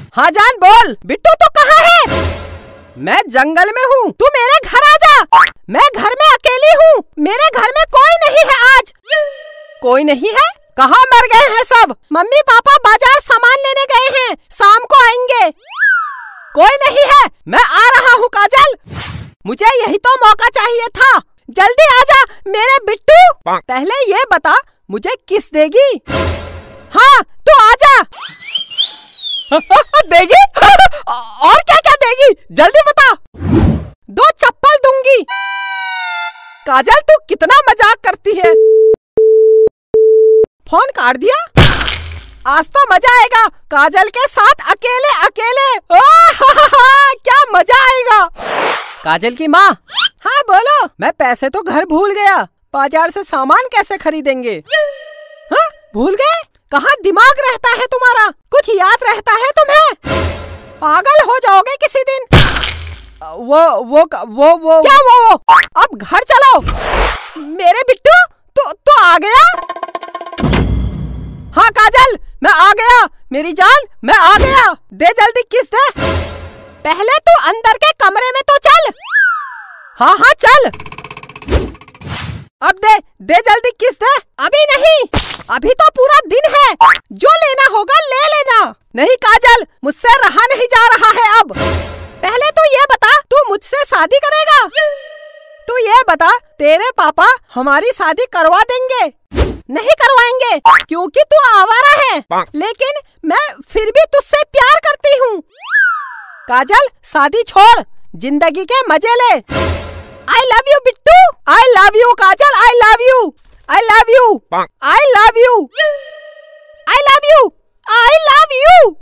हाँ जान बोल, बिट्टू तो कहाँ है? मैं जंगल में हूँ, तू मेरे घर आ जा। मैं घर में अकेली हूँ, मेरे घर में कोई नहीं है आज। कोई नहीं है? कहाँ मर गए हैं सब? मम्मी पापा बाजार सामान लेने गए हैं, शाम को आएंगे। कोई नहीं है, मैं आ रहा हूँ काजल। मुझे यही तो मौका चाहिए था, जल्दी आजा मेरे बिट्टू। पहले ये बता मुझे किस देगी? हाँ तू आजा। देगी? और क्या क्या देगी, जल्दी बता। 2 चप्पल दूंगी। काजल तू कितना मजाक करती है। फोन काट दिया। आज तो मजा आएगा काजल के साथ अकेले अकेले। क्या मजा आएगा। काजल की माँ। हाँ बोलो। मैं पैसे तो घर भूल गया, बाजार से सामान कैसे खरीदेंगे? हाँ भूल गए? कहाँ दिमाग रहता है तुम्हारा, कुछ याद रहता है तुम्हें? पागल हो जाओगे किसी दिन। वो क्या वो? अब घर चलो। मेरे बिट्टू तो आ गया। हाँ काजल मैं आ गया, मेरी जान मैं आ गया। दे जल्दी किस दे। पहले तू अंदर के कमरे में तो चल। हाँ हाँ चल। अब दे जल्दी किस दे। अभी नहीं, अभी तो पूरा दिन है, जो लेना होगा ले लेना। नहीं काजल मुझसे रहा नहीं जा रहा है अब। पहले तो ये बता तू मुझसे शादी करेगा? तू ये बता तेरे पापा हमारी शादी करवा देंगे? नहीं करवाएंगे क्योंकि तू आवारा है, लेकिन मैं फिर भी तुझसे प्यार करती हूँ। काजल शादी छोड़, जिंदगी के मजे ले। I love you Bittu. I love you Kajal. I love you। I love you। I love you। I love you। I love you।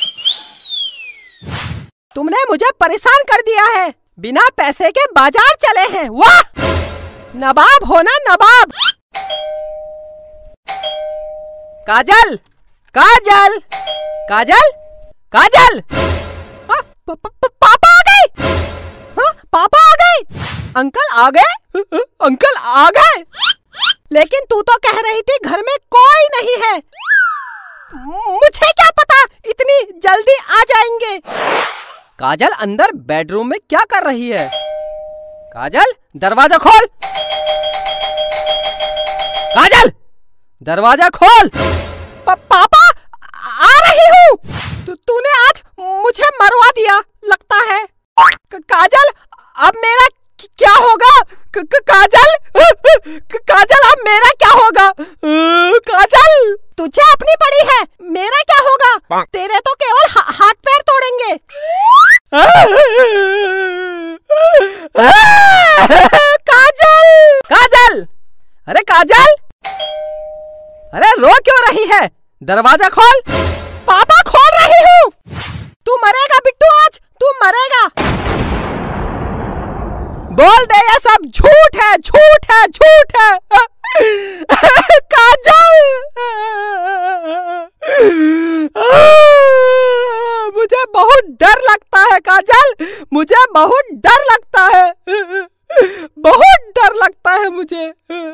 तुमने मुझे परेशान कर दिया है, बिना पैसे के बाजार चले हैं। वाह नवाब हो ना नवाब। काजल काजल काजल काजल। पापा आ गए। हाँ पापा आ गए। अंकल आ गए? अंकल आ गए? लेकिन तू तो कह रही थी घर में कोई नहीं है। मुझे क्या पता इतनी जल्दी आ जाएंगे। काजल अंदर बेडरूम में क्या कर रही है? काजल दरवाजा खोल। काजल दरवाजा खोल। पापा आ रही हूँ। तूने आज मुझे मरवा दिया लगता है। काजल अब मेरा क्या होगा? काजल काजल अब मेरा क्या होगा? काजल तुझे अपनी पड़ी है, मेरा क्या होगा? तेरे तो केवल हाथ पैर तोड़ेंगे। काजल काजल अरे काजल, अरे रो क्यों रही है? दरवाजा खोल। पापा खोल रही हूँ। तू मरेगा बिट्टू, आज तू मरेगा। बोल दे ये सब झूठ है, झूठ है, झूठ है। काजल मुझे बहुत डर लगता है काजल, मुझे बहुत डर लगता है, बहुत डर लगता है मुझे।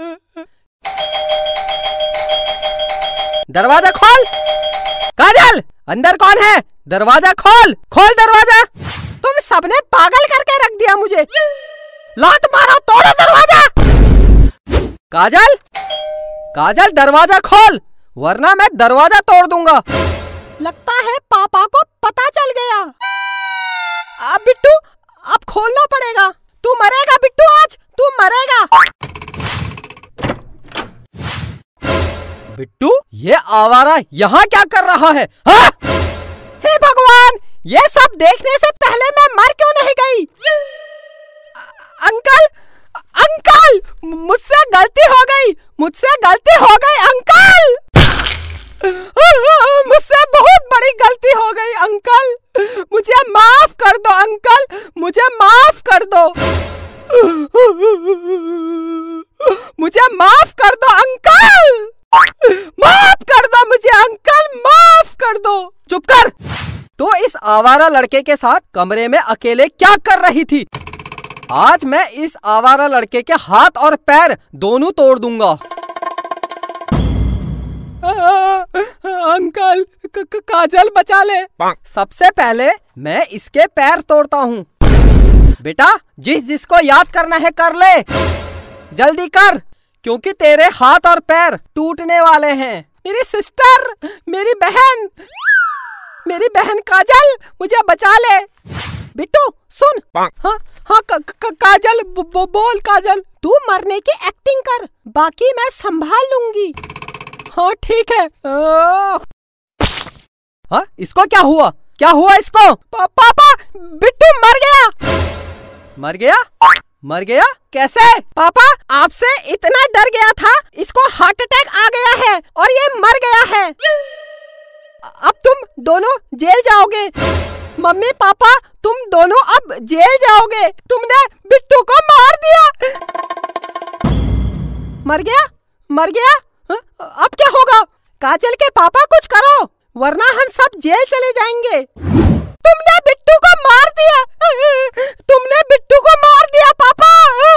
दरवाजा खोल। काजल अंदर कौन है? दरवाजा खोल, खोल दरवाजा। तुम सबने पागल करके रख दिया मुझे। लात मारो, तोड़ो दरवाजा। काजल काजल दरवाजा खोल, वरना मैं दरवाजा तोड़ दूंगा। लगता है पापा को पता चल गया। अब बिट्टू अब खोलना पड़ेगा। तू मरेगा बिट्टू, आज तू मरेगा। बिट्टू ये आवारा यहाँ क्या कर रहा है? हाँ? हे भगवान, ये सब देखने से पहले मैं मर क्यों नहीं गई? अंकल अंकल मुझसे गलती हो गई, मुझसे गलती हो गई अंकल। मुझसे बहुत बड़ी गलती हो गई अंकल, मुझे माफ कर दो अंकल, मुझे माफ कर दो, मुझे माफ कर दो अंकल, माफ कर दो मुझे अंकल, माफ कर दो। चुप कर। तो इस आवारा लड़के के साथ कमरे में अकेले क्या कर रही थी? आज मैं इस आवारा लड़के के हाथ और पैर दोनों तोड़ दूंगा। अंकल काजल बचा ले। सबसे पहले मैं इसके पैर तोड़ता हूँ। बेटा जिसको याद करना है कर ले, जल्दी कर, क्योंकि तेरे हाथ और पैर टूटने वाले हैं। मेरी सिस्टर, मेरी बहन काजल, मुझे बचा ले। बिट्टू सुन, हाँ काजल बोल काजल, तू मरने की एक्टिंग कर, बाकी मैं संभाल लूंगी। हाँ ठीक है। हाँ इसको क्या हुआ? क्या हुआ इसको? पापा बिट्टू मर गया। मर गया कैसे? पापा आपसे इतना डर गया था, इसको हार्ट अटैक आ गया है और ये मर गया है। अब तुम दोनों जेल जाओगे। मम्मी पापा तुम दोनों अब जेल जाओगे, तुमने बिट्टू को मार दिया। मर गया? अब क्या होगा? काजल के पापा कुछ करो, वरना हम सब जेल चले जाएंगे। तुमने बिट्टू को मार दिया, पापा।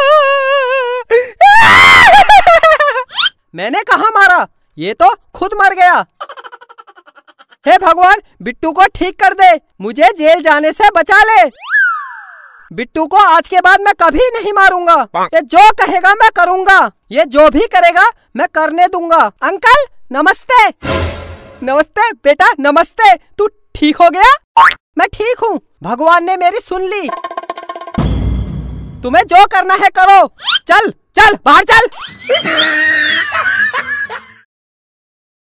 मैंने कहा मारा, ये तो खुद मर गया। हे भगवान बिट्टू को ठीक कर दे, मुझे जेल जाने से बचा ले। बिट्टू को आज के बाद मैं कभी नहीं मारूंगा। ये जो कहेगा मैं करूंगा, ये जो भी करेगा मैं करने दूंगा। अंकल नमस्ते। नमस्ते बेटा नमस्ते। तू ठीक हो गया? मैं ठीक हूँ, भगवान ने मेरी सुन ली। तुम्हें जो करना है करो। चल बाहर चल।